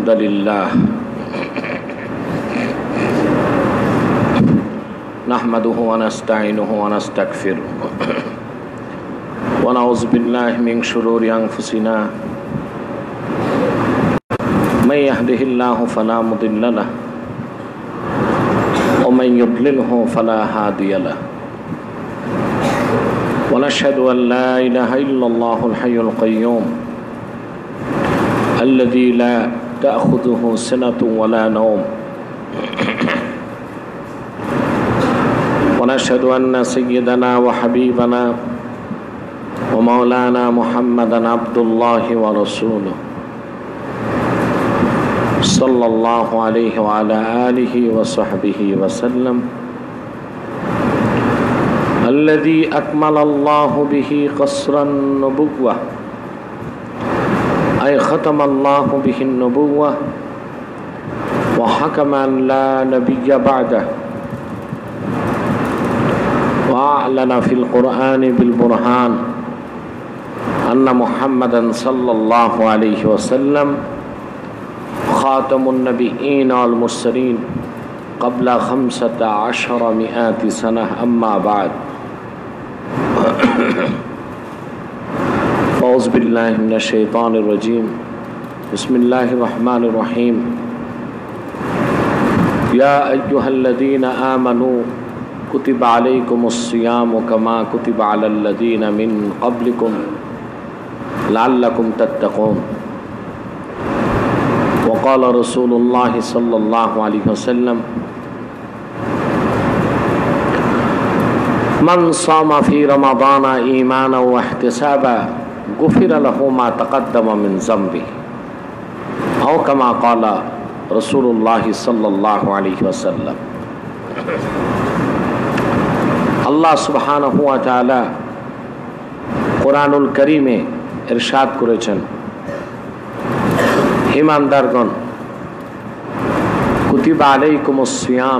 الحمد لله نحمده ونستعينه ونستغفره ونعوذ بالله من شرور أنفسنا من يهده الله فلا مضل له ومن يضلله فلا هادي له ونشهد أن لا إله إلا الله الحي القيوم الذي لا تأخذه سنة ولا نوم ونشهد أن سيدنا وحبيبنا ومولانا محمدا عبد الله ورسوله صلى الله عليه وعلى آله وصحبه وسلم الذي أكمل الله به قصر النبوة أي ختم الله به النبوة وحكم أن لا نبي بعده وأعلن في القرآن بالبرهان أن محمدا صلى الله عليه وسلم خاتم النبيين والمرسلين قبل 1500 سنة أما بعد أعوذ بالله من الشيطان الرجيم بسم الله الرحمن الرحيم يا أيها الذين آمنوا كتب عليكم الصيام كما كتب على الذين من قبلكم لعلكم تتقون وقال رسول الله صلى الله عليه وسلم من صام في رمضان إيمانا واحتسابا غفر له ما تقدم من ذنبه أو كما قال رسول الله صلى الله عليه وسلم আল্লাহ সুবহানাহু ওয়া তাআলা কোরআনুল কারীমে ইরশাদ করেছেন, ঈমানদারগণ, কুতিবা আলাইকুমুস সিয়াম,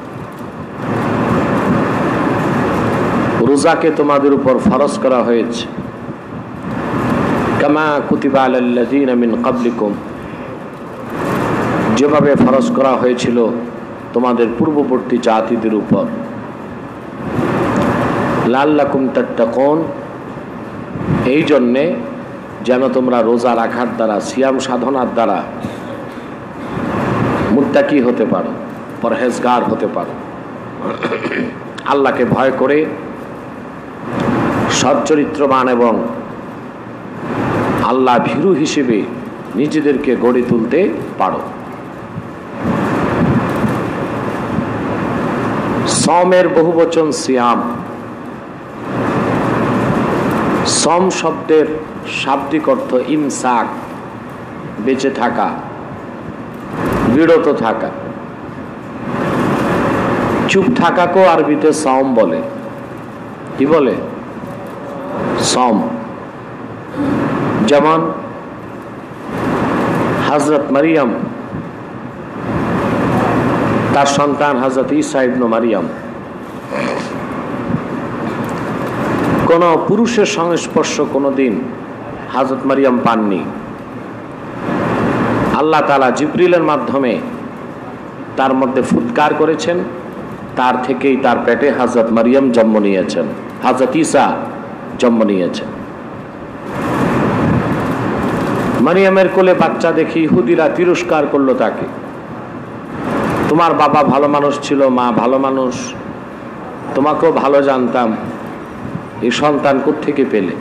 রোজাকে তোমাদের উপর ফরজ করা হয়েছে, কামা কুতিবা আলাল্লাযীনা মিন ক্বাবলিকুম, যেভাবে ফরজ করা হয়েছিল তোমাদের পূর্ববর্তী জাতিদের উপর, লাল্লাকুম তাত্তাকুন, এই জন্যে যেন তোমরা রোজা রাখার দ্বারা, সিয়াম সাধনার দ্বারা মুত্তাকি হতে পারো, পরহেজগার হতে পারো, আল্লাহকে ভয় করে সচ্চরিত্রবান এবং আল্লাহ ভীরু হিসেবে নিজেদেরকে গড়ে তুলতে পারো। সমের বহুবচন সিয়াম। সম শব্দের শাব্দিক অর্থ ইমসাক, বেঁচে থাকা, বিরত থাকা। চুপ থাকাকেও আরবিতে সম বলে। কি বলে? সম। যেমন হযরত মারিয়াম, তার সন্তান হযরত ঈসা ইবনে মারিয়াম কোন পুরুষের সংস্পর্শ কোনদিন হযরত মারিয়াম পাননি। আল্লাহ তাআলা জিবরিলের মাধ্যমে তার মধ্যে ফুৎকার করেছেন, তার থেকেই তার পেটে হযরত মারিয়াম জন্ম নিয়েছেন, হযরত ঈসা জন্ম নিয়েছেন। মারিয়ামের কোলে বাচ্চা দেখে ইহুদিরা তিরস্কার করলো তাকে, তোমার বাবা ভালো মানুষ ছিল, মা ভালো মানুষ, তোমাকেও ভালো জানতাম, এই সন্তান কোত্থেকে পেলে?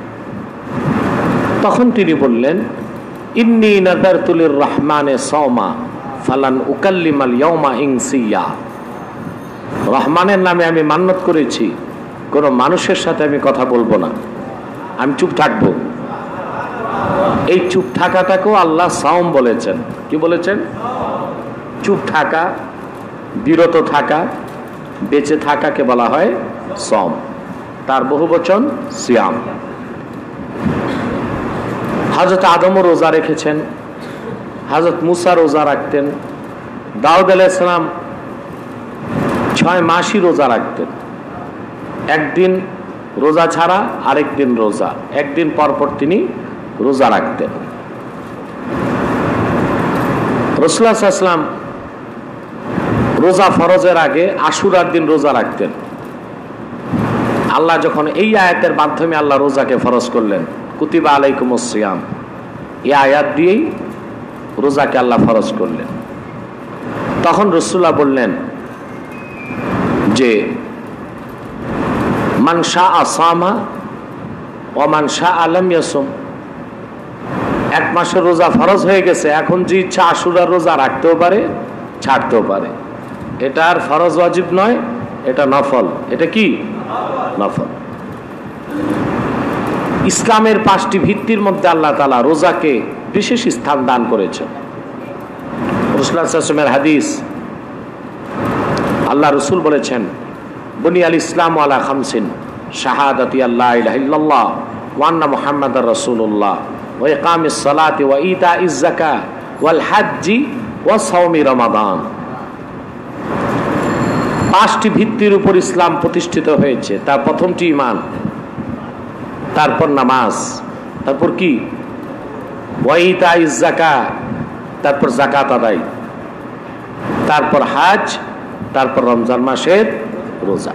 তখন তিনি বললেন, ইন্নী নাযারতু লির-রাহমানি সাওমা ফালান উকাল্লিমাল ইয়াওমা ইনসিয়া, রহমানের নামে আমি মান্নত করেছি, কোন মানুষের সাথে আমি কথা বলবো না, আমি চুপ থাকবো। এই চুপ থাকাটাকেও আল্লাহ সাওম বলেছেন। কি বলেছেন? চুপ থাকা, বিরত থাকা, বেঁচে থাকাকে বলা হয় সম, তার বহুবচন সিয়াম। হযরত আদমও রোজা রেখেছেন, হযরত মুসা রোজা রাখতেন, দাউদ আলাইহিস সালাম 6 মাসই রোজা রাখতেন। একদিন রোজা ছাড়া আরেকদিন রোজা, একদিন পর পর তিনি রোজা রাখতেন। রাসূলুল্লাহ সাল্লাল্লাহু আলাইহি ওয়াসাল্লাম রোজা ফরজের আগে আশুরার দিন রোজা রাখতেন। আল্লাহ যখন এই আয়াতের মাধ্যমে আল্লাহ রোজাকে ফরজ করলেন, কুতিবা আলাইকুমুস সিয়াম, এই আয়াত দিয়েই রোজাকে আল্লাহ ফরজ করলেন। তখন রাসূলুল্লাহ বললেন যে মান শাআ সামা ওয়া মান শাআ লাম ইয়াসুম, এক মাসের রোজা ফরজ হয়ে গেছে, এখন যে ইচ্ছা আশুরার রোজা রাখতেও পারে, ছাড়তেও পারে। এটা আর ফরজ ওয়াজিব নয়, এটা নফল। এটা কি? নফল। ইসলামের 5টি ভিত্তির মধ্যে আল্লাহ তাআলা রোজাকে বিশেষ স্থান দান করেছেন। রাসূলুল্লাহ সাল্লাল্লাহু আলাইহি ওয়াসাল্লামের হাদিস, আল্লাহ রাসূল বলেছেন, বুনিয়াল ইসলামু আলা খামসিন, শাহাদাতি আল্লা ইলাহা ইল্লাল্লাহ ওয়া আন্না মুহাম্মাদার রাসূলুল্লাহ ওয়া ইকামিস সালাতি ওয়া ইতাইজ যাকাত ওয়াল হজ্জি ওয়া সাওমি রমাদান। 5টি ভিত্তির উপর ইসলাম প্রতিষ্ঠিত হয়েছে। তার প্রথমটি ঈমান, তারপর নামাজ, তারপর কি? ওয়া ইতাইজ যাকাত, তারপর যাকাত আদায়, তারপর হজ, তারপর রমজান মাসের রোজা।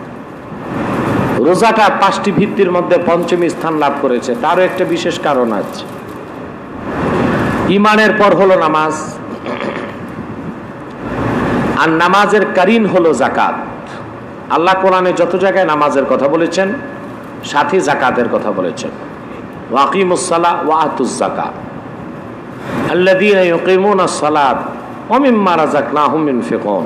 রোজাটা 5টি ভিত্তির মধ্যে 5ম স্থান লাভ করেছে। তারও একটা বিশেষ কারণ আছে। ঈমানের পর হলো নামাজ, আর নামাজের কারিন হলো যাকাত। আল্লাহ কোরআনে যত জায়গায় নামাজের কথা বলেছেন, সাথে যাকাতের কথা বলেছেন। ওয়াকিমুস সালাহ ওয়া আতুজ যাকাত আল্লাযীনা ইউকিমুনাস সালাত ওয়া মিম্মা রাযাকনাহুম ইউনফিকুন।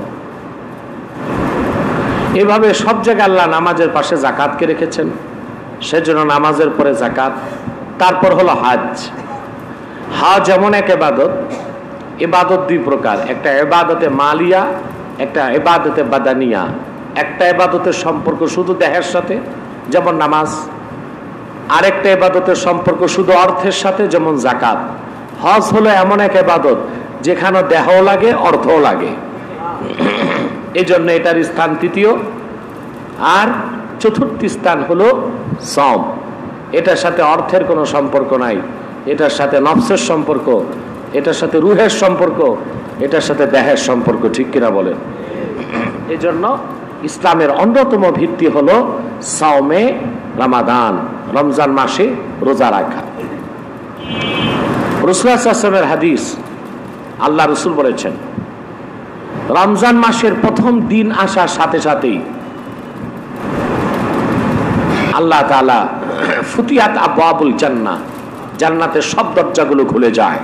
এভাবে সব জায়গায় আল্লাহ নামাজের পাশে যাকাতকে রেখেছেন, সেজন্য নামাজের পরে যাকাত। তারপর হলো হজ। হজ এমন এক ইবাদত, ইবাদত 2 প্রকার, একটা ইবাদতে মালিয়া, একটা ইবাদতে বাদানিয়া। একটা ইবাদতের সম্পর্ক শুধু দেহের সাথে, যেমন নামাজ, আরেকটা ইবাদতের সম্পর্ক শুধু অর্থের সাথে, যেমন যাকাত। হজ হলো এমন এক ইবাদত যেখানে দেহও লাগে, অর্থও লাগে। এই জন্য এটার স্থান 3য়। আর 4র্থ স্থান হলো সওম। এটার সাথে অর্থের কোনো সম্পর্ক নাই, এটার সাথে নফসের সম্পর্ক, এটার সাথে রুহের সম্পর্ক, এটার সাথে দেহের সম্পর্ক। ঠিক কিনা বলেন? এই জন্য ইসলামের অন্যতম ভিত্তি হলো সাওমে রমাদান, রমজান মাসে রোজা রাখা। রাসূলুল্লাহ সাল্লাল্লাহু আলাইহি ওয়াসাল্লামের হাদিস, আল্লাহ রাসূল বলেছেন, রমজান মাসের প্রথম দিন আসার সাথে সাথেই আল্লাহ তাআলা ফুতিয়াত আবওয়াবুল জান্নাহ, জান্নাতের সব দরজাগুলো খুলে যায়।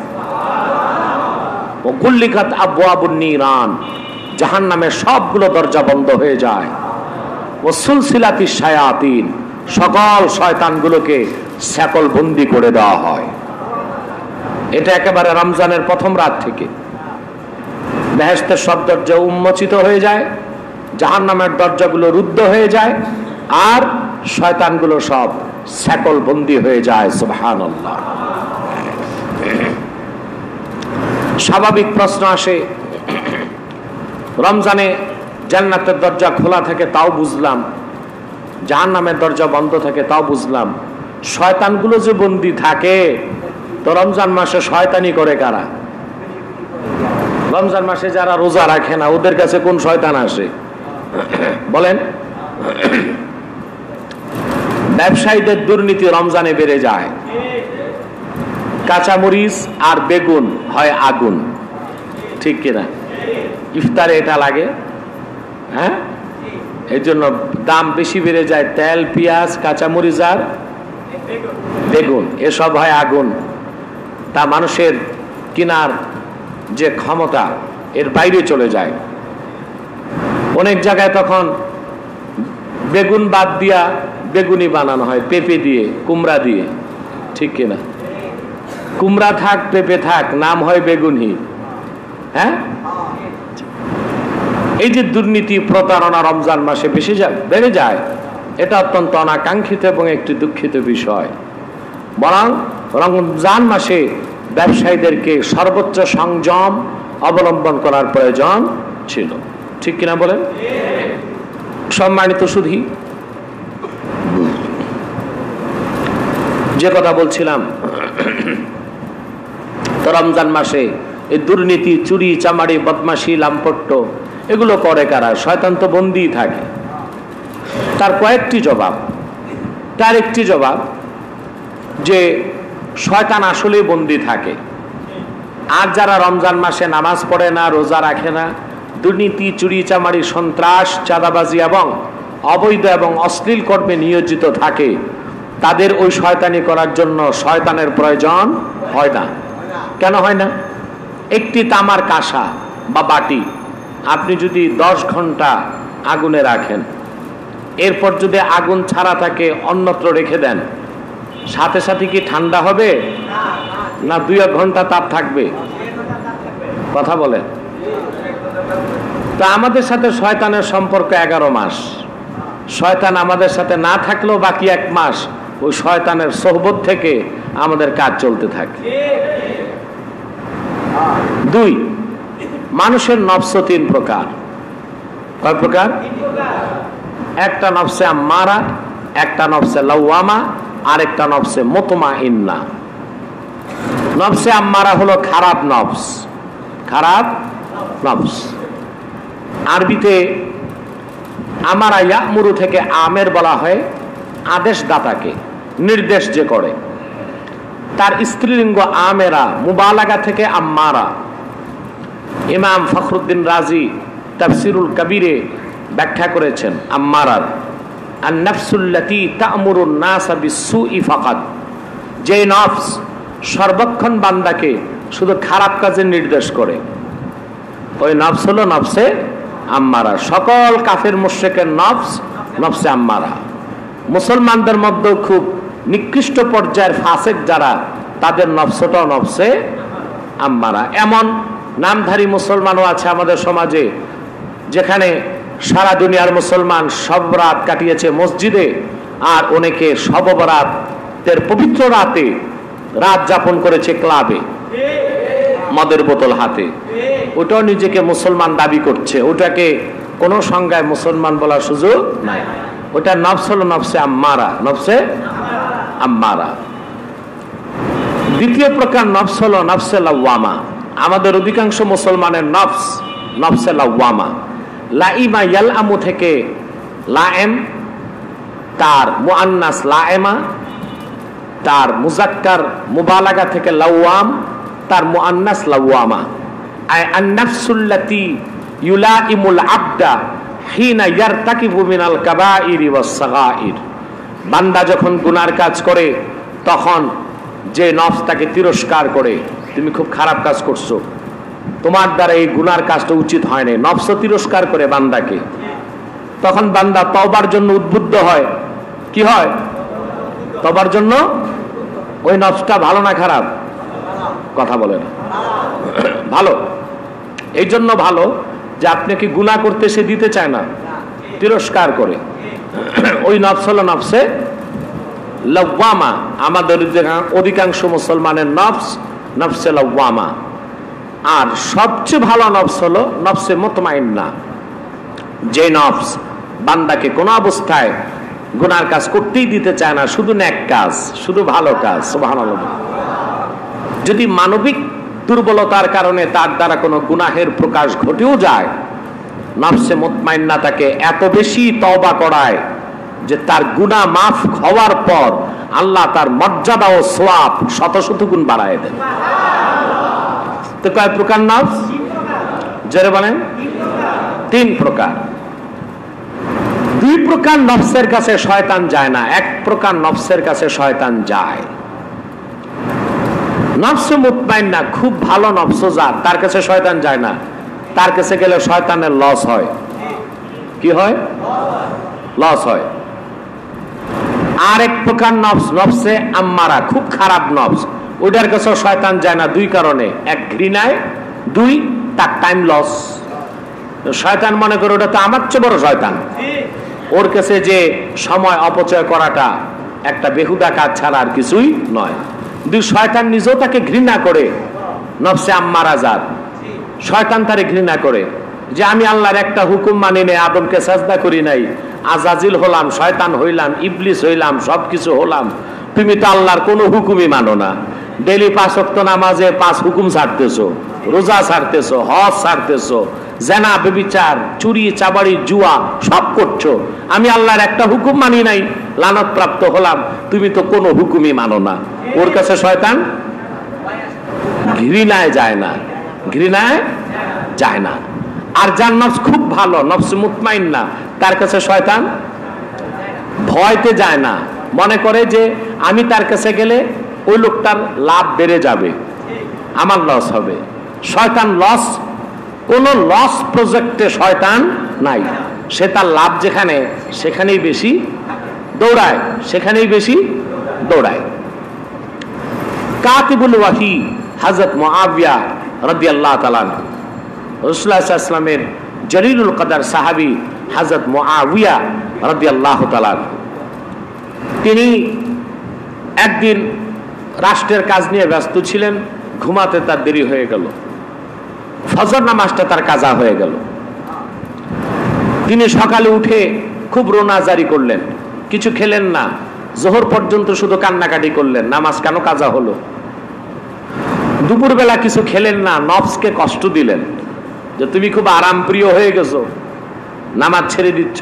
ও গুল্লিকাত আবওয়াবুন নিরান, জাহান্নামের সবগুলো দরজা বন্ধ হয়ে যায়। ও সুলসিলাতিশ শায়াতিন, সকল শয়তানগুলোকে শেকল বন্দি করে দেওয়া হয়। এটা একেবারে রমজানের প্রথম রাত থেকে বেহেশতের সব দরজা উন্মোচিত হয়ে যায়, জাহান্নামের দরজাগুলো রুদ্ধ হয়ে যায়, আর শয়তানগুলো সব শেকল বন্দি হয়ে যায়। সুবহানাল্লাহ। স্বাভাবিক প্রশ্ন আসে, রমজানে জান্নাতের দরজা খোলা থাকে তাও বুঝলাম, জাহান্নামের দরজা বন্ধ থাকে তাও বুঝলাম, শয়তানগুলো যে বন্দি থাকে, তো রমজান মাসে শয়তানি করে কারা? রমজান মাসে যারা রোজা রাখে না, ওদের কাছে কোন শয়তান আসে বলেন? ব্যবসায়ীদের দুর্নীতি রমজানে বেড়ে যায়। কাঁচামরিচ আর বেগুন হয় আগুন, ঠিক কিনা? ইফতারে এটা লাগে, হ্যাঁ, এই জন্য দাম বেশি বেড়ে যায়। তেল, পেঁয়াজ, কাঁচামরিচ আর বেগুন, এসব হয় আগুন। তা মানুষের কেনার যে ক্ষমতা এর বাইরে চলে যায়। অনেক জায়গায় তখন বেগুন বাদ দিয়া বেগুনি বানানো হয়, পেঁপে দিয়ে, কুমড়া দিয়ে, ঠিক কিনা? কুমড়া থাক, পেঁপে থাক, নাম হয় বেগুনি। হ্যাঁ, এই যে দুর্নীতি, প্রতারণা রমজান মাসে বেড়ে যায়, এটা অত্যন্ত অনাকাঙ্ক্ষিত এবং একটি দুঃখিত বিষয়। বরং রমজান মাসে ব্যবসায়ীদেরকে সর্বোচ্চ সংযম অবলম্বন করার প্রয়োজন ছিল, ঠিক কিনা বলেন? সম্মানিত সুধী, যে কথা বলছিলাম, তো রমজান মাসে এই দুর্নীতি, চুরি চামারি, বদমাশি, লাম্পট্য এগুলো করে কারা? শয়তান তো বন্দিই থাকে। তার কয়েকটি জবাব। তার একটি জবাব যে শয়তান আসলেই বন্দি থাকে। আর যারা রমজান মাসে নামাজ পড়ে না, রোজা রাখে না, দুর্নীতি, চুরি চামারি, সন্ত্রাস, চাঁদাবাজি এবং অবৈধ এবং অশ্লীল কর্মে নিয়োজিত থাকে, তাদের ওই শয়তানি করার জন্য শয়তানের প্রয়োজন হয় না। কেন হয় না? একটি তামার কাঁসা বা বাটি আপনি যদি 10 ঘন্টা আগুনে রাখেন, এরপর যদি আগুন ছাড়া থাকে অন্যত্র রেখে দেন, সাথে সাথে কি ঠান্ডা হবে না 2 ঘন্টা তাপ থাকবে? কথা বলেন। তা আমাদের সাথে শয়তানের সম্পর্ক 11 মাস। শয়তান আমাদের সাথে না থাকলেও বাকি 1 মাস ওই শয়তানের সোহবত থেকে আমাদের কাজ চলতে থাকে। 2, মানুষের নফস 3 প্রকার। কয় প্রকার? একটা নফসে আম্মারা, একটা নফসে লাওয়ামা, আর একটা নফসে মুতমাইন্না। নফসে আম্মারা হলো খারাপ নফস। খারাপ নফস আরবিতে আমারা ইয়ামুরু থেকে আমের বলা হয় আদেশ দাতাকে, নির্দেশ যে করে। তার স্ত্রীলিঙ্গ আমেরা, মুবালাগা থেকে আম্মারা। ইমাম ফখরুদ্দিন রাজি তাফসিরুল কবিরে ব্যাখ্যা করেছেন আম্মারার, আন নাফসুল্লাতী তা'মুরুন নাসা বিসসুই ফাকাত, যে নফস সর্বক্ষণ বান্দাকে শুধু খারাপ কাজের নির্দেশ করে, ওই নফস হলো নফসে আম্মারা। সকল কাফের মুশরিকের নফস নফসে আম্মারা। মুসলমানদের মধ্যে খুব নিকৃষ্ট পর্যায়ের ফাসিক যারা, তাদের নফসটাও নফসে আম্মারা। এমন নামধারী মুসলমানও আছে আমাদের সমাজে, যেখানে সারা দুনিয়ার মুসলমান সব রাত কাটিয়েছে মসজিদে, আর অনেকে শব বরাতের পবিত্র রাতে রাত যাপন করেছে ক্লাবে মদের বোতল হাতে। ওটাও নিজেকে মুসলমান দাবি করছে। ওটাকে কোনো সংজ্ঞায় মুসলমান বলার সুযোগ নাই। ওটা নফস হলো নফসে আম্মারা, নফসে আম্মারা। দ্বিতীয় প্রকার নফস হলো নফসে লাওয়ামা। আমাদের অধিকাংশ মুসলমানের নফস নফসে লাওয়ামা। লাইমা ইয়ালআমু থেকে লাএম, তার মুআন্নাস লাএমা, তার মুজাক্কার মুবালাগা থেকে লাওয়াম, তার মুআন্নাস লাওয়ামা। আই আন-নাফসুল্লাতী ইউলাইমুল আবদা হিনা ইয়ারতাকিবু মিনাল কাবাইরি ওয়াস সাগাইর। বান্দা যখন গুনার কাজ করে, তখন যে নফস তাকে তিরস্কার করে, তুমি খুব খারাপ কাজ করছো, তোমার দ্বারা এই গুনার কাজটা উচিত হয় না, নফস তিরস্কার করে বান্দাকে। তখন বান্দা তওবার জন্য উদ্বুদ্ধ হয়। কি হয়? তওবার জন্য। ওই নফসটা ভালো না খারাপ? কথা বলে না। ভালো। এই জন্য ভালো যে আপনাকে গুনাহ করতে সে দিতে চায় না, তিরস্কার করে। ওই নফস হলো নফসে লাওয়ামা। আমাদের অধিকাংশ মুসলমানের নফস নফসে লাওয়ামা। আর সবচেয়ে ভালো নফস হলো নফসে মুতমাইন্না, যে নফস বান্দাকে কোনো অবস্থায় গুনার কাজ করতেই দিতে চায় না, শুধু নেক কাজ, শুধু ভালো কাজ। সুবহানাল্লাহ। যদি মানবিক দুর্বলতার কারণে তার দ্বারা কোনো গুনাহের প্রকাশ ঘটেও যায়, নফসে মুতমাইন্না তাকে এত বেশি তওবা করায় যে তার গুনাহ মাফ হওয়ার পর আল্লাহ তার মর্যাদা ও সওয়াব শত শত গুণ বাড়ায় দেন। তো কয় প্রকার নফস? জোরে বলেন। 3 প্রকার। 2 প্রকার নফসের কাছে শয়তান যায় না, 1 প্রকার নফসের কাছে শয়তান যায়। নফসে মুতমাইন্না খুব ভালো নফস যার, তার কাছে শয়তান যায় না। তার কাছে গেলে শয়তানের লস হয়। কি হয়? লস হয়। আর 1 প্রকার নফস নফসে আম্মারা, খুব খারাপ নফস, ওইটার কাছে শয়তান যায় না 2 কারণে। 1 ঘৃণায়, 2 তার টাইম লস। শয়তান মনে করে ওটা তো আমার চেয়ে বড় শয়তান, ওর কাছে যে সময় অপচয় করাটা একটা বেহুদা কাজ ছাড়া আর কিছুই নয়। 2 শয়তান নিজেও তাকে ঘৃণা করে। নফসে আম্মারা যার, শয়তান তারে ঘৃণা করে যে আমি আল্লাহর একটা হুকুম মানি নাই, আদমকে সাজদা করি নাই, আজাজিল হলাম, শয়তান হইলাম, ইবলিস হইলাম, সবকিছু হলাম, তুমি তো আল্লাহর কোনো হুকুমই মানো না, ডেলি 5 ওয়াক্ত নামাজে 5 হুকুম ছাড়তেছো, রোজা ছাড়তেছো, হজ ছাড়তেছো, জেনা ব্যভিচার চুরি চাবাড়ি জুয়া সব করছো, আমি আল্লাহর একটা হুকুম মানি নাই, লানত প্রাপ্ত হলাম, তুমি তো কোনো হুকুমই মানো না। ওর কাছে শয়তান ঘৃণায় যায় না, ঘৃণায় যায় না। আর যার নফস খুব ভালো, নফস মুতমাইন্না, তার কাছে শয়তান ভয়তে যায় না, মনে করে যে আমি তার কাছে গেলে ওই লোকটার লাভ বেড়ে যাবে, আমার লস হবে। শয়তান লস, কোন লস প্রজেক্টে শয়তান নাই, সে তার লাভ যেখানে সেখানেই বেশি দৌড়ায়, সেখানেই বেশি দৌড়ায়। কাতিবুল ওয়াহি হযরত মুআবিয়া রাদিয়াল্লাহু তাআলা আনহু, রাসূলুল্লাহ সাল্লাল্লাহু আলাইহি ওয়াসাল্লামের জলিলুল কদর সাহাবী হযরত মুআবিয়া রাদিয়াল্লাহু তাআলা আনহু, তিনি একদিন রাষ্ট্রের কাজ নিয়ে ব্যস্ত ছিলেন, ঘুমাতে তার দেরি হয়ে গেল, ফজর নামাজটা তার কাজা হয়ে গেল। তিনি সকালে উঠে খুব রোনা জারি করলেন, কিছু খেলেন না, জোহর পর্যন্ত শুধু কান্নাকাটি করলেন, নামাজ কেন কাজা হলো। দুপুরবেলা কিছু খেলেন না, নফসকে কষ্ট দিলেন যে তুমি খুব আরাম প্রিয় হয়ে গেছো, নামাজ ছেড়ে দিচ্ছ।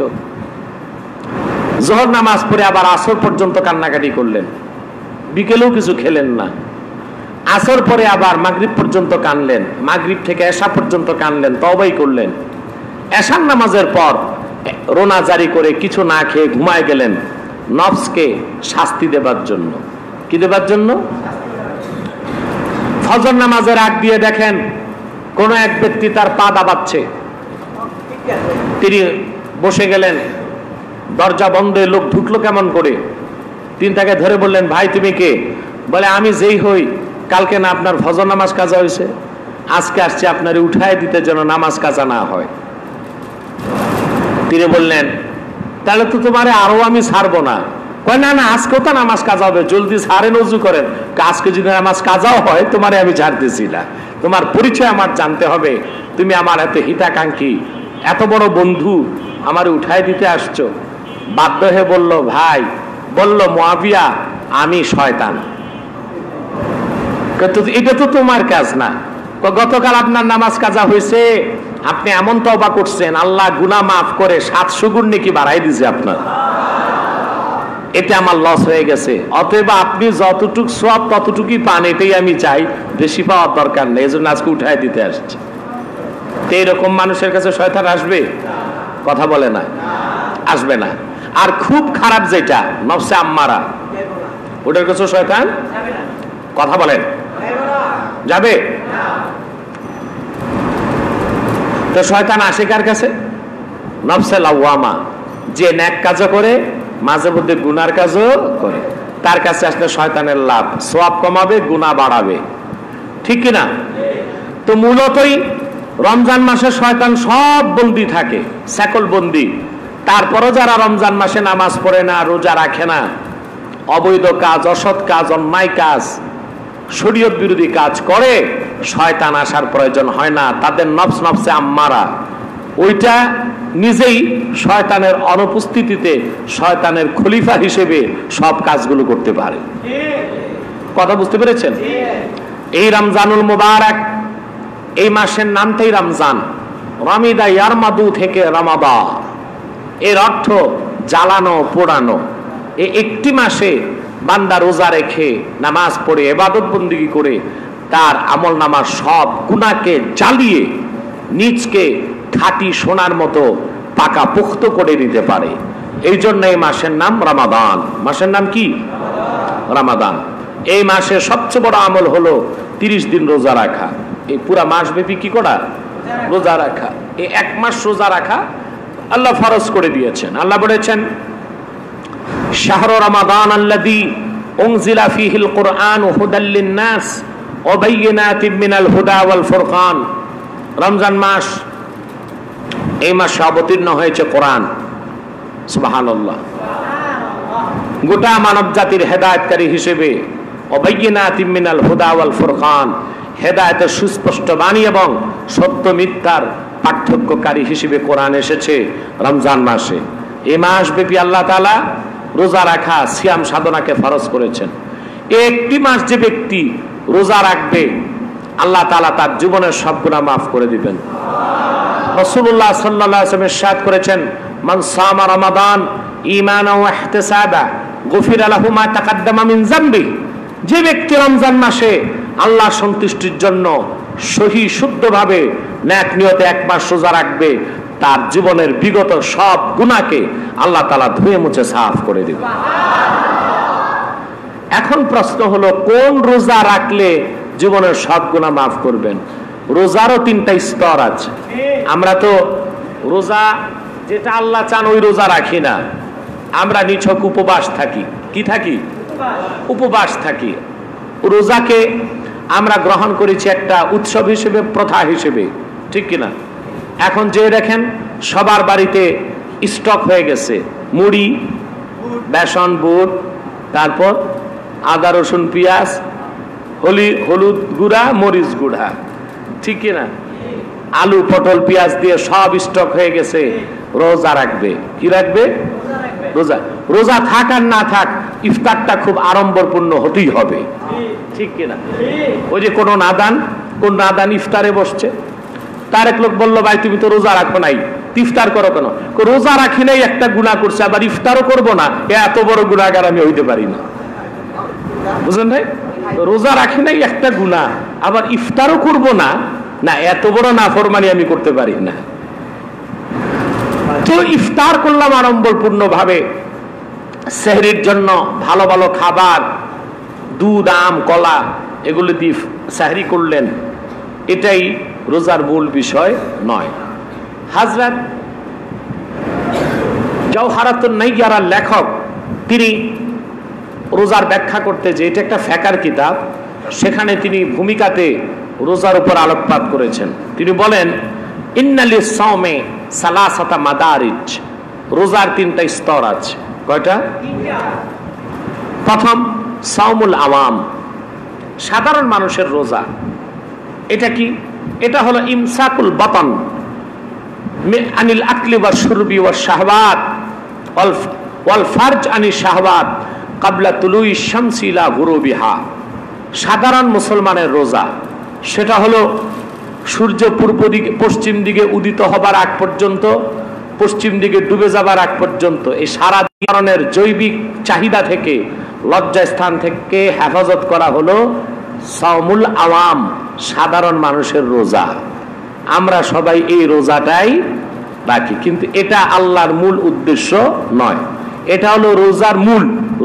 জোহর নামাজ পড়ে আবার আসর পর্যন্ত কান্নাকাটি করলেন, বিকেলেও কিছু খেলেন না। আসর পরে আবার মাগরিব পর্যন্ত কানলেন, মাগরিব থেকে এশা পর্যন্ত কানলেন, তওবাই করলেন। এশার নামাজের পর রোনা জারি করে কিছু না খেয়ে ঘুমায় গেলেন, নফসকে শাস্তি দেবার জন্য। কি দেবার জন্য? ফজর নামাজের আগ দিয়ে দেখেন কোন এক ব্যক্তি তার পা দাবাচ্ছে, তিনি বসে গেলেন, দরজা বন্ধ, লোক ঢুকলো কেমন করে। তিনি তাকে ধরে বললেন, ভাই তুমি কে? বলে আমি যেই হই, কালকে না আপনার ফজর নামাজ কাজা হয়েছে, আজকে আসছে আপনার উঠায় দিতে যেন নামাজ কাজা না হয়। তিনি বললেন, তাহলে তো তোমারে আরো আমি ছাড়বো না। কয় না না, আজকেও তো নামাজ কাজা হবে, জলদি ছাড়েন, ওযু করেন। আজকে যদি নামাজ কাজাও হয় তোমারে আমি ছাড়তেছি না, তোমার পরিচয় আমার জানতে হবে, তুমি আমার এত হিতাকাঙ্ক্ষী, এত বড় বন্ধু, আমার উঠায় দিতে আসছো। বাধ্য হয়ে বলল, ভাই, বলল মুআবিয়া, আমি শয়তান। এটা তো তোমার কাজ না। গতকাল আপনার নামাজ কাজা হয়েছে, আপনি এমন তওবা করছেন, আল্লাহ গুনাহ মাফ করে 700 গুণ নেকি বাড়াই দিয়েছে আপনার, এটা আমার লস হয়ে গেছে। অতএব আপনি যতটুক সওয়াব ততটুকুই পান, এটাই আমি চাই, বেশি পাওয়ার দরকার নেই, এজন্য আজকে উঠায় দিতে আসছে। তো এরকম মানুষের কাছে শয়তান আসবে? কথা বলে না, আসবে না। আর খুব খারাপ যেটা নফসে আম্মারা, ওটার কাছে শয়তান, কথা বলেন, যাবে? তো শয়তান আসে কার কাছে? নফসে লাওয়ামা, যে নেক কাজও করে, মাঝে মধ্যে গুনার কাজও করে, তার কাছে আসলে শয়তানের লাভ, সওয়াব কমাবে, গুনাহ বাড়াবে, ঠিক কিনা? তো মূলতই রমজান মাসে শয়তান সব বন্দী থাকে, সকল বন্দী। তারপরও যারা রমজান মাসে নামাজ পড়ে না, রোজা রাখে না, অবৈধ কাজ, অসৎ কাজ, অন্যায় কাজ, শরীয়ত বিরোধী কাজ করে, শয়তান আসার প্রয়োজন হয় না। তাদের নফস, নফসে আম্মারা, ওইটা নিজেই শয়তানের অনুপস্থিতিতে শয়তানের খলিফা হিসেবে সব কাজগুলো করতে পারে। কথা বুঝতে পেরেছেন? এই রমজানুল মুবারক, এই মাসের নামটাই রমজান, রামিদা ইয়ারমাদু থেকে রামাদা, এর অর্থ জ্বালানো, পোড়ানো। এই একটি মাসে বান্দা রোজা রেখে, নামাজ পড়ে, ইবাদত বন্দেগী করে তার আমল নামার সব গুনাহকে জ্বালিয়ে নিজকে খাঁটি সোনার মতো পাকা পুখ্ত করে নিতে পারে। এই জন্য এই মাসের নাম রমাদান। মাসের নাম কি? রমাদান। এই মাসে সবচেয়ে বড় আমল হলো 30 দিন রোজা রাখা। এই পুরা মাস ব্যাপী কি করা? রোজা রাখা। এই এক মাস রোজা রাখা আল্লাহ ফরজ করে দিয়েছেন। আল্লাহ বলেছেন, শাহরু রমাদান আল্লাযী উনজিলা ফীহিল কুরআন হুদাল লিন-নাস ওয়া বাইয়িনাতিন মিনাল হুদা ওয়াল ফুরকান। রমজান মাস, এই মাসে অবতীর্ণ হয়েছে কোরআন। সুবহানাল্লাহ। গোটা মানব জাতির হেদায়েতকারী হিসেবে, ওয়া বাইয়িনাতিন মিনাল হুদা ওয়াল ফুরকান, হেদায়েতের সুস্পষ্ট বাণী এবং সত্য মিথ্যার পার্থক্যকারী হিসেবে কোরআন এসেছে রমজান মাসে। এই মাস ব্যাপী আল্লাহ তাআলা রোজা রাখা, সিয়াম সাধনাকে ফরজ করেছেন। একটি মাস যে ব্যক্তি রোজা রাখবে, আল্লাহ তাআলা তার জীবনের সব গুনাহ মাফ করে দিবেন। রাসূলুল্লাহ সাল্লাল্লাহু আলাইহি ওয়াসাল্লাম ইরশাদ করেছেন, মান সামা রমাদান ঈমানান ওয়া ইহতিসাবা গুফিরা লাহু মা তাকাদ্দামা মিন যামবি। যে ব্যক্তি রমজান মাসে আল্লাহ সন্তুষ্টির জন্য সহি শুদ্ধভাবে নেক নিয়তে এক মাস রোজা রাখবে, তার জীবনের বিগত সব গুনাহকে আল্লাহ তাআলা ধুয়ে মুছে সাফ করে দিবেন। এখন প্রশ্ন হলো, কোন রোজা রাখলে জীবনের সব গুনাহ মাফ করবেন? রোজারও তিনটা স্তর আছে। আমরা তো রোজা যেটা আল্লাহ চান ওই রোজা রাখি না, আমরা নিছক উপবাস থাকি। কি থাকি? উপবাস থাকি। রোজাকে আমরা গ্রহণ করেছি একটা উৎসব হিসেবে, প্রথা হিসেবে, ঠিক কিনা? এখন যে দেখেন সবার বাড়িতে স্টক হয়ে গেছে মুড়ি, বেসন, বুট, তারপর আদা, রসুন, পেঁয়াজ, হলুদ গুঁড়া, মরিচ গুঁড়া, ঠিক কিনা? আলু, পটল, পেঁয়াজ দিয়ে সব স্টক হয়ে গেছে। রোজা রাখবে। কি রাখবে? রোজা। রোজা থাক আর না থাক, ইফতারটা খুব আড়ম্বরপূর্ণ হতেই হবে, ঠিক কিনা? ওই যে কোন নাদান ইফতারে বসছে, তার এক লোক বললো, ভাই তুমি তো রোজা রাখো নাই, ইফতার করো কেন? রোজা রাখি নাই, একটা গুনাহ করছে, আবার ইফতারও করবো না, এত বড় গুনাহগার আমি হইতে পারি না। বুঝলেন ভাই? রোজা রাখি নাই একটা গুনাহ, আবার ইফতারও করবো না, না এত বড় নাফরমানি আমি করতে পারি না। তো ইফতার করলাম আড়ম্বরপূর্ণ ভাবে, সেহরির জন্য ভালো ভালো খাবার, দুধ, আম, কলা, এগুলো দিয়ে সেহরি করলেন, এটাই রোজার মূল বিষয় নয়। হযরত জাওহারাতুন নাইয়ারার লেখক, তিনি রোজার ব্যাখ্যা করতে, যে এটা একটা ফিকহের কিতাব, সেখানে তিনি ভূমিকাতে রোজার উপর আলোকপাত করেছেন। তিনি বলেন, ইন্নালিস সাওমে সালাসাতা মাদারিজ, রোজার তিনটা স্তর আছে। কয়টা? প্রথম সাওমুল আওয়াম, সাধারণ মানুষের রোজা। এটা কি? এটা হলো ইমসাকুল বাতন আনিল আকলি ওয়া শুরবি ওয়া শাহওয়াত ওয়াল ফারজ আনিল শাহওয়াত ক্বাবলা তুলুই শামসি ইলা গুরুবিহা। সাধারণ মুসলমানের রোজা সেটা হলো সূর্য পশ্চিম দিকে উদিত হবার আগ পর্যন্ত, পশ্চিম দিকে ডুবে যাবার আগ পর্যন্ত, এই সারা ধরনের জৈবিক চাহিদা থেকে, লজ্জাস্থান থেকে হেফাজত করা হলো সাওমুল আওয়াম, সাধারণ মানুষের রোজা। আমরা সবাই এই রোজাটাই রাখি, কিন্তু এটা আল্লাহর মূল উদ্দেশ্য নয়। এটা হলো রোজার মূল।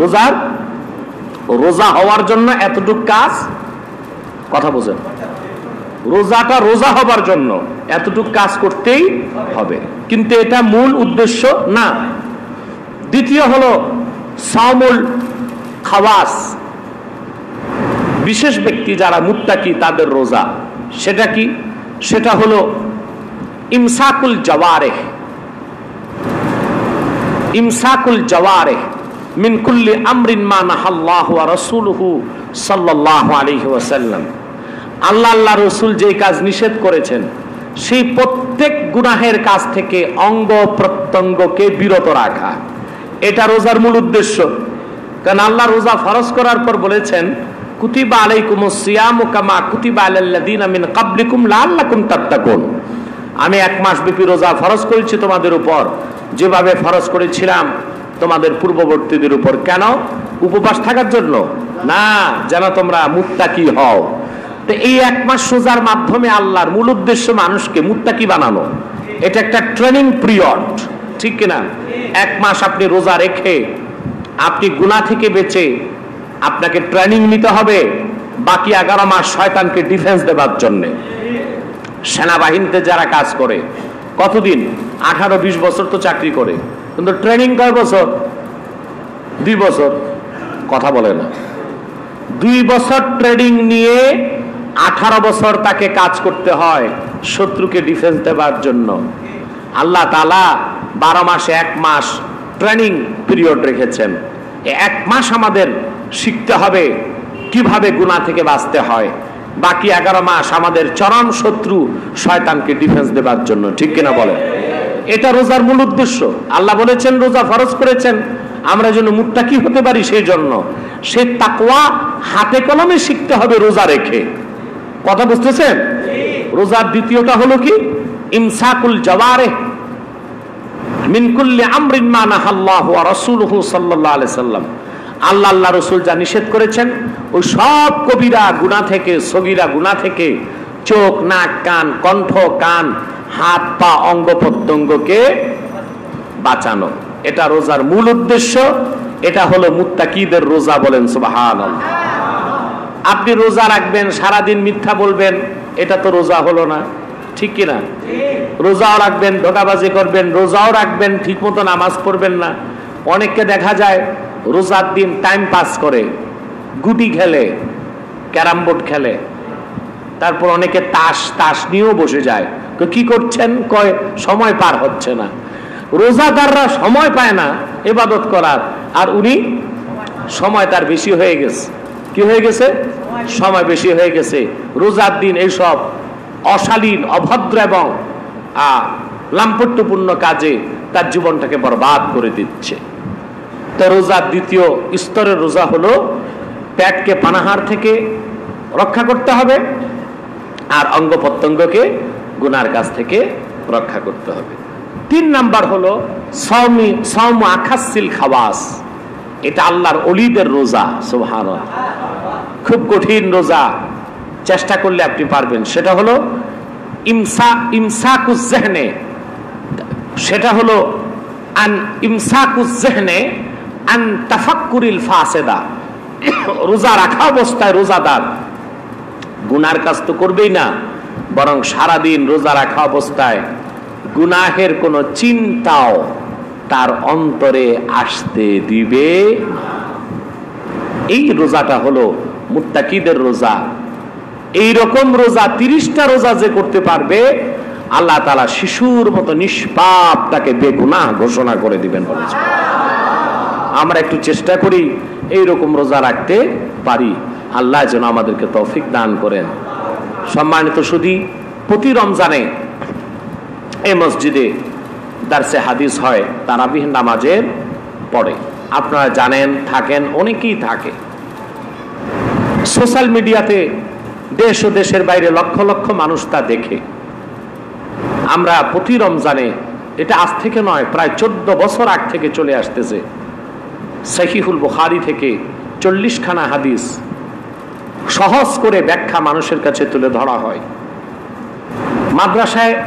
রোজা হওয়ার জন্য এতটুকু কাজ, কথা বোঝেন, রোজাটা রোজা হবার জন্য এতটুকু কাজ করতেই হবে, কিন্তু এটা মূল উদ্দেশ্য না। দ্বিতীয় হলো সাওমুল খাওয়াস, বিশেষ ব্যক্তি যারা মুত্তাকি তাদের রোজা। সেটা কি? সেটা হলো ইমসাকুল জাওয়ারিহ, ইমসাকুল জাওয়ারিহ মিন কুল্লি আমরিন মা নাহাল্লাহু ওয়া রাসূলুহু সাল্লাল্লাহু আলাইহি ওয়াসাল্লাম। আল্লাহ রাসূল যেই কাজ নিষেধ করেছেন, সেই প্রত্যেক গুনাহের কাজ থেকে অঙ্গ প্রত্যঙ্গকে বিরত রাখা, এটা রোজার মূল উদ্দেশ্য। কারণ আল্লাহ রোজা ফরজ করার পর বলেছেন, কুতিবা আলাইকুমুস সিয়ামু কামা কুতিবা আলাল্লাযিনা মিন ক্বাবলিকুম লাআল্লাকুম তাত্তাকুন। আমি এক মাস ব্যাপী রোজা ফরজ করেছি তোমাদের উপর, যেভাবে ফরজ করেছিলাম তোমাদের পূর্ববর্তীদের উপর। কেন? উপবাস থাকার জন্য না, যেন তোমরা মুত্তাকি হও। তো এই এক মাস রোজার মাধ্যমে আল্লাহর মূল উদ্দেশ্য মানুষকে মুত্তাকি বানানো। এটা একটা ট্রেনিং পিরিয়ড, ঠিক কিনা? এক মাস আপনি রোজা রেখে আপনি গুনাহ থেকে বেঁচে আপনাকে ট্রেনিং নিতে হবে, বাকি 11 মাস শয়তানকে ডিফেন্স দেবার জন্য। সেনাবাহিনীতে যারা কাজ করে কতদিন? 18-20 বছর তো চাকরি করে, কিন্তু ট্রেনিং কয় বছর? 2 বছর। কথা বলে না। 2 বছর ট্রেনিং নিয়ে 18 বছর তাকে কাজ করতে হয় শত্রুকে ডিফেন্স দেবার জন্য। আল্লাহ তাআলা 12 মাসে 1 মাস ট্রেনিং পিরিয়ড রেখেছেন। 1 মাস আমাদের শিখতে হবে কিভাবে গুনাহ থেকে বাঁচতে হয়, বাকি 11 মাস আমাদের চরম শত্রু শয়তানকে ডিফেন্স দেবার জন্য, ঠিক কিনা বলেন? এটা রোজার মূল উদ্দেশ্য। আল্লাহ বলেছেন, রোজা ফরজ করেছেন আমরা যেন মুত্তাকি হতে পারি, সেই জন্য সে তাকওয়া হাতে কলমে শিখতে হবে রোজা রেখে। কথা বুঝতেছেন? রোজার দ্বিতীয়টা হলো কি? ইমসাকুল জাওয়ারিহ মিন কুল্লি আমরিন মা নাহাল্লাহু ওয়া রাসূলুহু সাল্লাল্লাহু আলাইহি সাল্লাম। আল্লাহ রাসূল যা নিষেধ করেছেন ওই সব কবিরা গুনাহ থেকে, সগীরা গুনাহ থেকে চোখ, নাক, কান, কণ্ঠ, কান, হাত, পা, অঙ্গ প্রত্যঙ্গকে বাঁচানো। এটা রোজার মূল উদ্দেশ্য। এটা হলো মুত্তাকিদের রোজা। বলেন সুবহানাল্লাহ। আপনি রোজা রাখবেন, সারাদিন মিথ্যা বলবেন, এটা তো রোজা হলো না, ঠিক কিনা? রোজাও রাখবেন, ধোঁকাবাজি করবেন, রোজাও রাখবেন, ঠিক মতো নামাজ পড়বেন না। অনেককে দেখা যায় রোজার দিন টাইম পাস করে, গুটি খেলে, ক্যারাম বোর্ড খেলে, তারপর অনেকে তাস নিয়েও বসে যায়। কি করছেন? কয় সময় পার হচ্ছে না। রোজাদাররা সময় পায় না ইবাদত করার, আর উনি সময় তার বেশি হয়ে গেছে। কি হয়ে গেছে? সময় বেশি হয়ে গেছে। রোজার দিন এইসব অশালীন, অভদ্র এবং লাম্পট্যপূর্ণ কাজে তার জীবনটাকে বরবাদ করে দিচ্ছে। তো রোজার দ্বিতীয় স্তরের রোজা হলো পেটকে পানাহার থেকে রক্ষা করতে হবে আর অঙ্গ প্রত্যঙ্গকে গুনার কাছ থেকে রক্ষা করতে হবে। 3 নাম্বার হলো সাওম আখাসিল খাওয়াস। এটা আল্লাহর ওলিদের রোজা। সুবহানাল্লাহ। খুব কঠিন রোজা, চেষ্টা করলে আপনি পারবেন। সেটা হলো ইমসাকুজ যিহনে। সেটা হলো ইমসাকুজ যিহনে আন তাফাক্কুরিল ফাসিদা। রোজা রাখা অবস্থায় রোজাদার গুনার কাজ তো করবেই না, বরং সারাদিন রোজা রাখা অবস্থায় গুনাহের কোনো চিন্তাও তার অন্তরে আসতে দিবে না। এই রোজাটা হলো মুত্তাকিদের রোজা। এই রকম রোজা 30টা রোজা যে করতে পারবে, আল্লাহ তাআলা শিশুর মতো নিষ্পাপ তাকে বেগুনাহ ঘোষণা করে দিবেন। বলেছে আমরা একটু চেষ্টা করি এই রকম রোজা রাখতে পারি। আল্লাহ যেন আমাদেরকে তৌফিক দান করেন। সম্মানিত সুধী, প্রতি রমজানে এই মসজিদে দারসে হাদিস হয় তারাবিহ নামাজের পরে। আপনারা জানেন, থাকেন, অনেকেই থাকে। সোশ্যাল মিডিয়াতে দেশ ও দেশের বাইরে লক্ষ লক্ষ মানুষ তা দেখে। আমরা প্রতি রমজানে, এটা আজ থেকে নয়, প্রায় 14 বছর আগ থেকে চলে আসতেছে, সহিহুল বুখারী থেকে 40খানা হাদিস সহজ করে ব্যাখ্যা মানুষের কাছে তুলে ধরা হয়। মাদ্রাসায়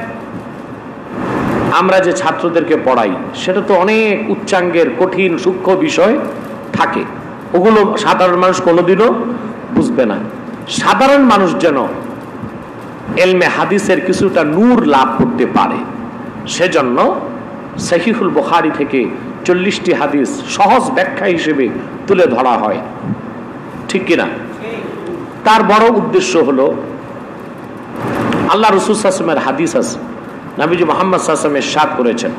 আমরা যে ছাত্রদেরকে পড়াই সেটা তো অনেক উচ্চাঙ্গের কঠিন সূক্ষ্ম বিষয় থাকে, ওগুলো সাধারণ মানুষ কোনোদিনও বুঝবে না। সাধারণ মানুষ যেন এলমে হাদিসের কিছুটা নূর লাভ করতে পারে, সেজন্য সহিহুল বুখারী থেকে 40টি হাদিস সহজ ব্যাখ্যা হিসেবে তুলে ধরা হয়, ঠিক কিনা? তার বড় উদ্দেশ্য হলো, আল্লাহ রাসূল সাল্লাল্লাহু আলাইহি ওয়াসাল্লামের হাদিস আছে, নবীজি মুহাম্মদ সাল্লাল্লাহু আলাইহি ওয়াসাল্লাম ইরশাদ করেছেন,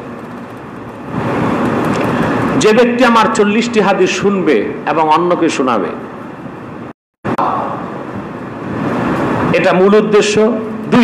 যে ব্যক্তি আমার 40টি হাদিস শুনবে এবং অন্যকে শোনাবে, এটা মূল উদ্দেশ্য। 2,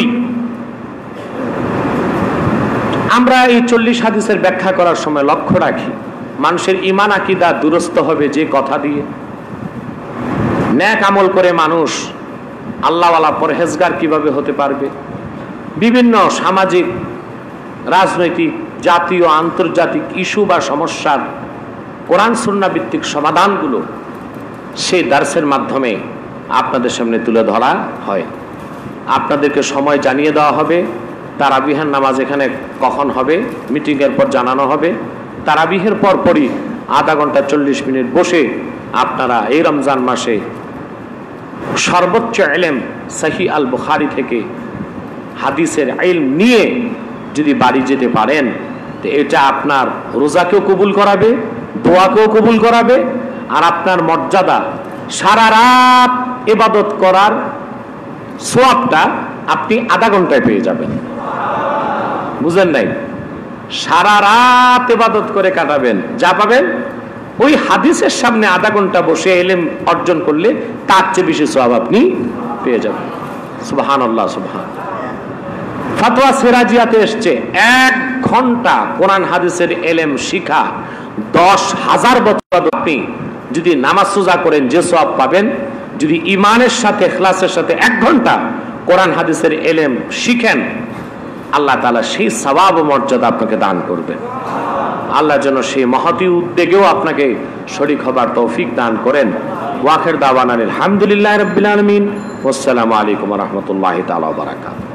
আমরা এই 40 হাদিসের ব্যাখ্যা করার সময় লক্ষ্য রাখি মানুষের ঈমান আকীদা দুরস্ত হবে যে কথা দিয়ে। নেক আমল করে মানুষ আল্লাহওয়ালা পরহেজগার কিভাবে হতে পারবে? বিভিন্ন সামাজিক, রাজনৈতিক, জাতীয়, আন্তর্জাতিক ইস্যু বা সমস্যার কোরআন সুন্নাহ ভিত্তিক সমাধানগুলো সেই দার্সের মাধ্যমে আপনাদের সামনে তুলে ধরা হয়। আপনাদেরকে সময় জানিয়ে দেওয়া হবে, তারাবিহের নামাজ এখানে কখন হবে মিটিংয়ের পর জানানো হবে। তারাবিহের পরপরই আধা ঘন্টা 40 মিনিট বসে আপনারা এই রমজান মাসে সর্বোচ্চ ইলম সহিহ আল বুখারী থেকে হাদিসের ইলম নিয়ে যদি বাড়ি যেতে পারেন, তো এটা আপনার রোজাকেও কবুল করাবে, দোয়াকেও কবুল করাবে, আর আপনার মর্যাদা সারা রাত ইবাদত করার সওয়াবটা আপনি আধা ঘন্টায় পেয়ে যাবেন। বুঝেন নাই? সারা রাত ইবাদত করে কাটাবেন, যা পাবেন ওই হাদিসের সামনে আধা ঘন্টা বসে ইলম অর্জন করলে তার চেয়ে বেশি সওয়াব আপনি পেয়ে যাবেন। সুবহানাল্লাহ, সুবহানাল্লাহ। ফতোয়া সিরাজিয়াতে এসেছে 1 ঘন্টা কোরআন হাদিসের ইলম শিখা 10,000 বছর আপনি যদি নামাজ রোজা করেন যে সওয়াব পাবেন, যদি ইমানের সাথে ইখলাসের সাথে 1 ঘন্টা কোরআন হাদিসের ইলম শিখেন, আল্লাহ তাআলা সেই সওয়াব ও মর্যাদা আপনাকে দান করবেন। আল্লাহ যেন সেই মহতী উদ্যোগেও আপনাকে শরীক হবার তৌফিক দান করেন। ওয়া আখির দাওয়ানা আলহামদুলিল্লাহি রাব্বিল আলামিন। ওয়াসসালামু আলাইকুম ওয়া রাহমাতুল্লাহি তাআলা ওয়া বারাকাতুহু।